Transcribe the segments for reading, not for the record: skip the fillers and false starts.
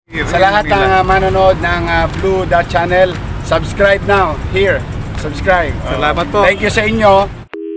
Sa lahat ng manonood ng Blue Dot Channel, subscribe now, here, subscribe. Salamat po. Thank you sa inyo.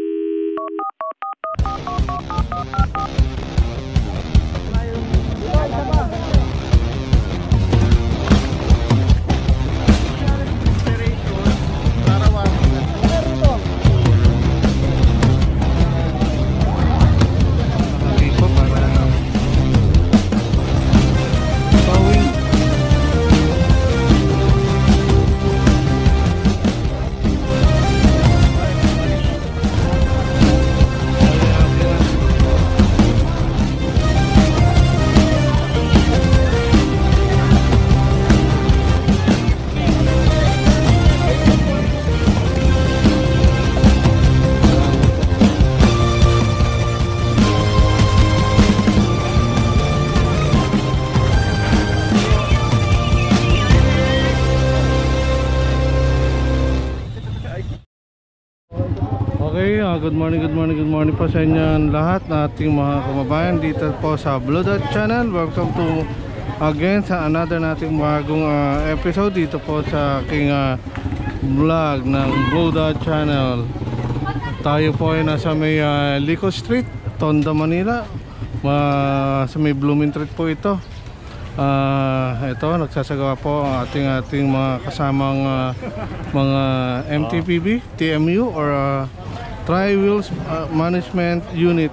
Okay, good morning po sa inyo lahat na ating mga kababayan dito po sa Blue Dot Channel. Welcome to again sa another nating bagong episode dito po sa aking vlog ng Blue Dot Channel. Tayo po ay nasa may Lico Street, Tondo, Manila. Sa may Blooming Street po ito. Ito, nagsasagawa po ang ating mga kasamang mga MTPB, TMU or Tri-Wheels Management Unit.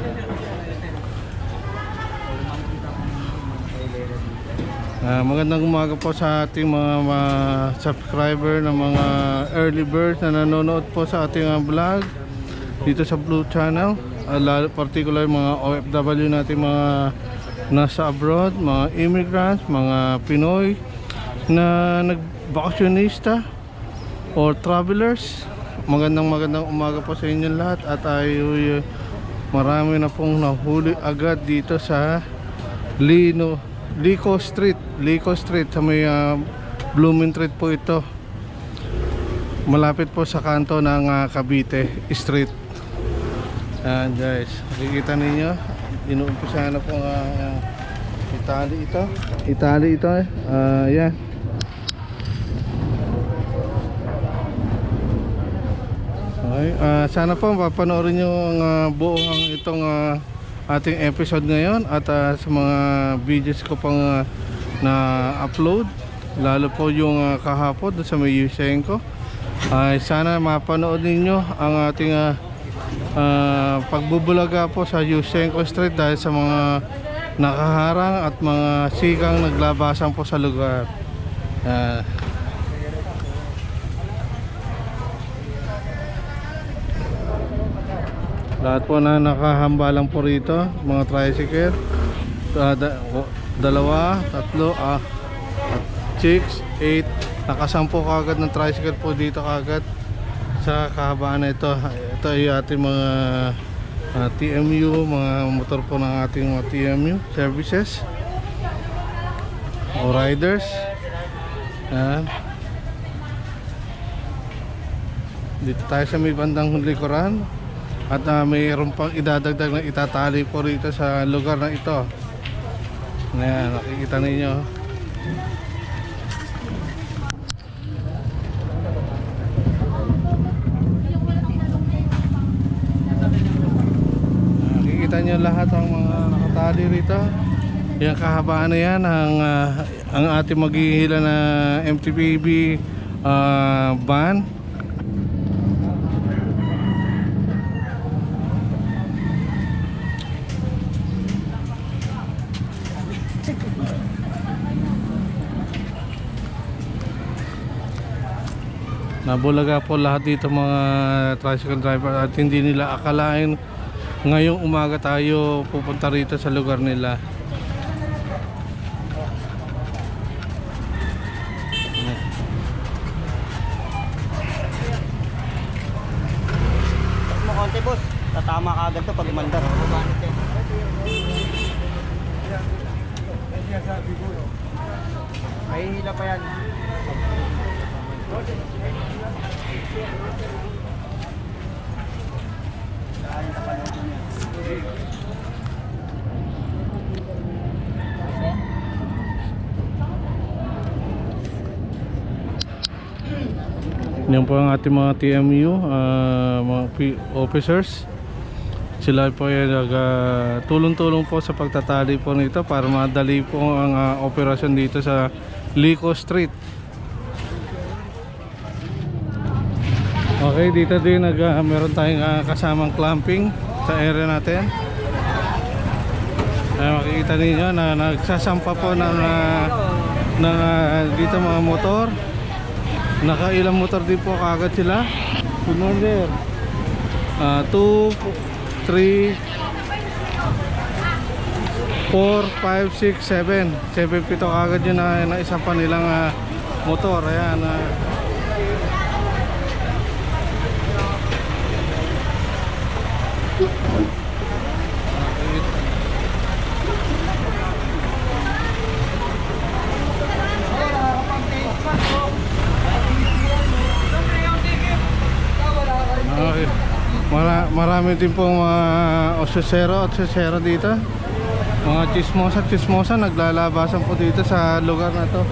Magandang umaga po sa ating mga subscriber na mga early birds na nanonood po sa ating vlog dito sa Blue Channel, particular mga OFW natin, mga nasa abroad, mga immigrants, mga Pinoy na nagbakasyonista or travelers. Magandang umaga po sa inyo lahat at tayo marami na pong nahuli agad dito sa Lico Street sa may Blooming Street po ito, malapit po sa kanto ng Cavite Street. Ayan guys, makikita ninyo, inuumpisahan na po Italy ito yan. Okay, sana po papanoorin nyo ang buong itong ating episode ngayon at sa mga videos ko pang na-upload, lalo po yung kahapon sa may Yushchenko. Sana mapanood ninyo ang ating pagbubulaga po sa Yushchenko Street dahil sa mga nakaharang at mga sigang naglabasan po sa lugar. Lahat po na nakahambalang po rito, mga tricycle, dalawa, tatlo, 6, 8, nakasampo kagad ng tricycle po dito kagad sa kahabaan na ito. Ito ay ating mga TMU, mga motor po ng ating mga TMU services o riders. Dito tayo sa may bandang likuran. At mayroon pang idadagdag na itatali po rito sa lugar na ito. Ayan, nakikita ninyo. Nakikita nyo lahat ang mga nakatali rito. Yung kahabaan na yan ang ating maghihila na MTPB van. Nabulaga po lahat dito mga tricycle driver at hindi nila akalain ngayong umaga tayo pupunta rito sa lugar nila. Mo konti boss, tatama ka agad to pag umandar. May hila pa yan. Yan po ang ating mga TMU, mga officers. Sila po ay tulong-tulong po sa pagtatali po nito para madali po ang operasyon dito sa Lico Street. Okay, dito din meron tayong kasamang clamping sa area natin. Makikita ninyo na nagsasampa po ng dito mga motor. Nakailang motor din po kaagad sila. Good morning. 2, 3, 4, 5, 6, 7. 7 pito kaagad yun na isa pa nilang motor. Ayan. Okay. Marami din pong mga osesero dito. Mga chismosa naglalabasan po dito sa lugar na to.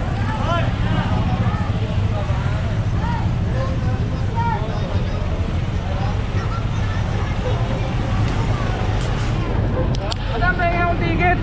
Madam, may akong ticket.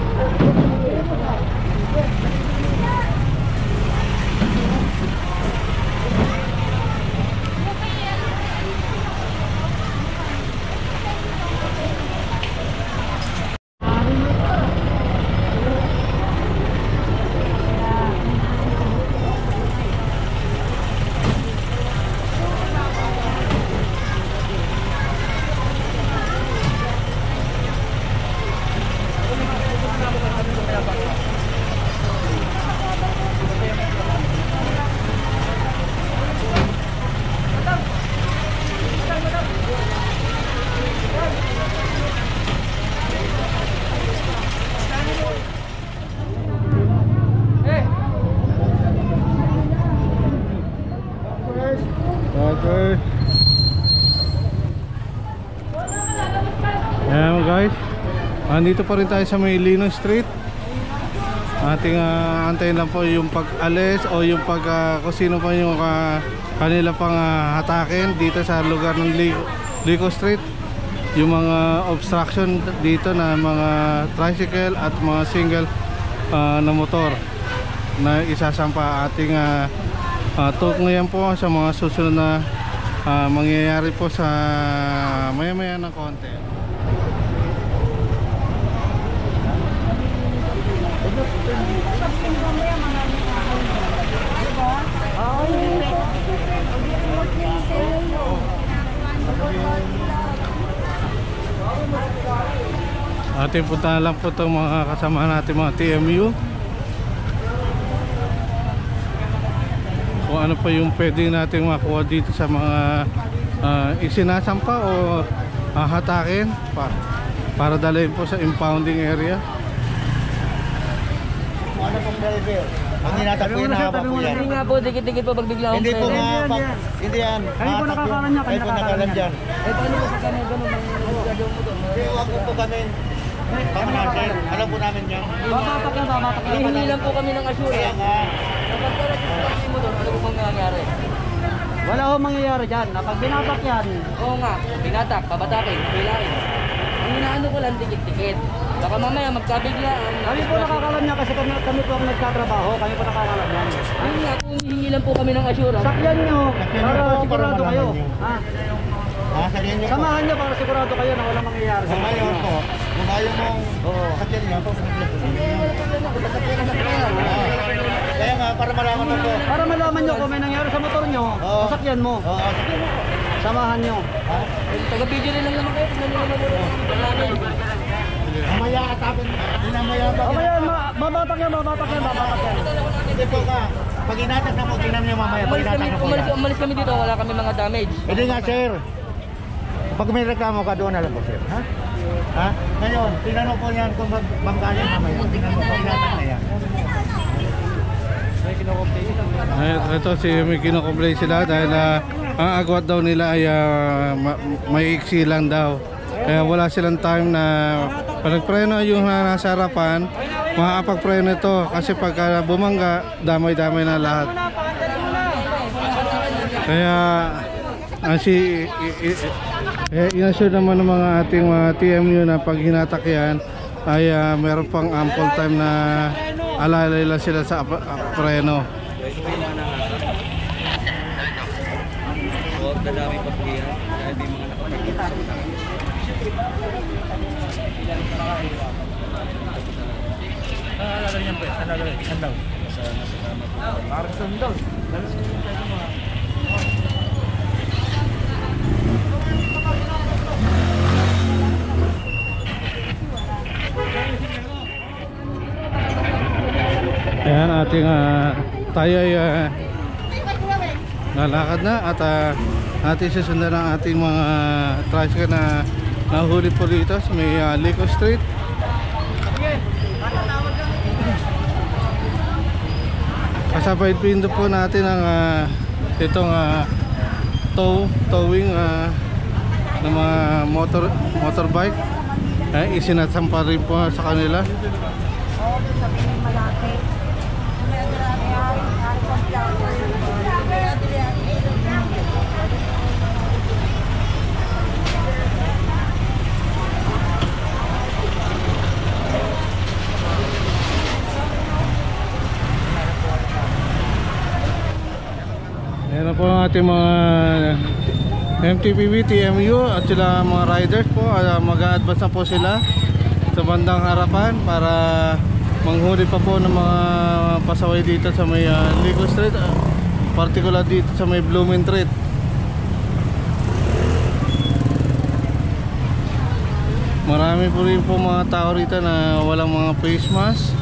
Okay. Ayan guys, andito pa rin tayo sa may Lino Street. Ating antayin lang po yung pag-alis o yung kung sino pa yung kanila pang hatakin dito sa lugar ng Lico Street. Yung mga obstruction dito na mga tricycle at mga single na motor na isasampa ating talk ngayon po sa mga susunod na mangyayari po sa maya-maya ng konti. Ating puntahan lang po itong mga kasama natin mga TMU kung ano pa yung pwede natin makuha dito sa mga isinasampa o hatakin para dalhin po sa impounding area. Ano pong driver? Ang hinatak po yan, haba po yan. Hindi nga po, dikit-dikit po pag bigla akong Hindi po pwede. nga, hindi yan. Kayo po nakakalan niya, Kayo po nakakalan dyan. Eh, paano po pag ganun ang gagawin mo doon? Hindi, huwag po kami. Kami na, sir. Alam po namin yan. Babatak na. Hihingi lang po kami ng Kaya assurance. nga. Kapag talagang mo doon, ano po bang nangyayari? Wala ho mangyayari dyan. Kapag binatak yan, Oo nga, binatak, babatakin, bilain. Ang inaano ko lang, dikit-dikit. Baka mamaya magkabiglaan. kami po nakakalan niya kasi kami po ang nagtatrabaho. Kami po nakakalan yan. Yun nga, kung hihingi lang po kami ng assurance. Sakyan nyo para sigurado kayo. Ha? Sakyan niyo po. Samahan nyo para sigurado kayo na walang mangyayari. Sa ngayon po, kung ayaw mong sakyan niyo po, kaya nga, para malaman mo po. Para malaman nyo kung may nangyari sa motor nyo, sasakyan mo. Oo, sakyan niyo po. Samahan nyo. Taga-video rin lang naman kayo. Tignan nyo naman mo. Mamaya atapin, mamaya ba? O kaya, babatak yan. Hindi po ka. Pag inatak na po, tingnan niyo mamaya. Pag inatak na po yan. Umalis kami dito, wala kami mga damage. Hindi nga, sir. Pag may reklamo ka, doon na lang po, sir. Ha? Ha? Ngayon, tingnan mo po yan kung magbanggalan mamaya. Tingnan mo po, inatak na yan. Ito may kinokomplain sila dahil ang agwat daw nila ay may iksi lang daw. Kaya wala silang time na pagpreno yung nasa harapan, makakapagpreno ito kasi pagka bumangga, damay-damay na lahat. Kaya inassure naman ng mga ating mga TMU na pag hinatak yan ay meron pang ample time na alalay lang sila sa preno. Ayan, ating tayo ay lalakad na at ating susundan ang ating mga tricycle na nahuli po dito sa may Lico Street. Kasabay pindo po natin ang itong towing ng mga motorbike. Isinatsampa rin po sa kanila. Ayan na po ang ating mga MTPB, TMU at sila mga riders po. Mag-a-advance na po sila sa bandang harapan para manghuli pa po ng mga pasaway dito sa may Lico Street, particular dito sa may Blooming Street. Marami po rin po mga tao rito na walang mga face mask.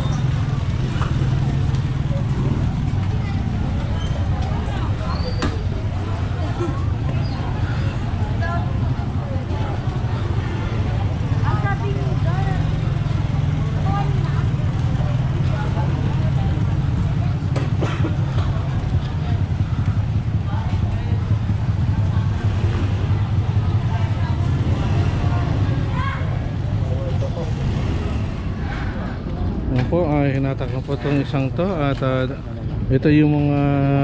Po hinatak na po itong isang to at ito yung mga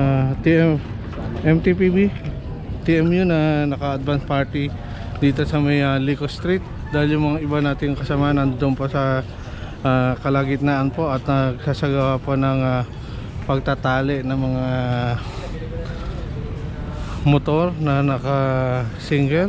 MTPB TMU na naka-advance party dito sa may Lico Street, dahil yung mga iba nating kasama nandoon po sa kalagitnaan po at nagsasagawa po ng pagtatali ng mga motor na naka-single.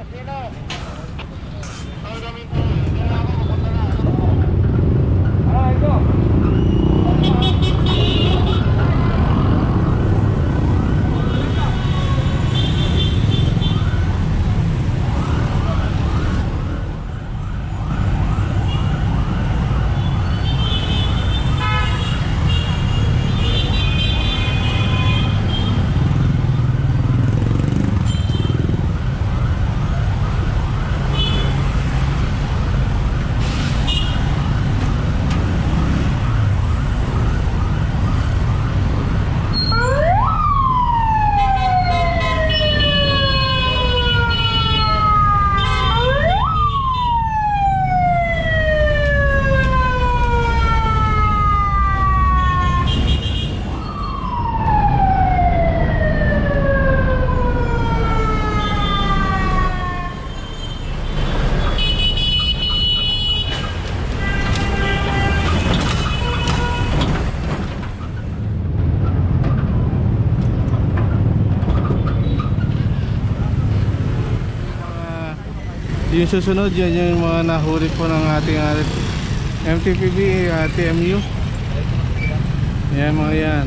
Yung susunod yan yung mga nahuli po ng ating MTPB TMU. Yan mga yan.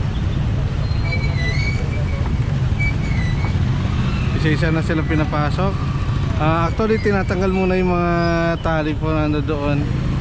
Isa-isa na sila pinapasok. Actually tinatanggal muna yung mga tali po na doon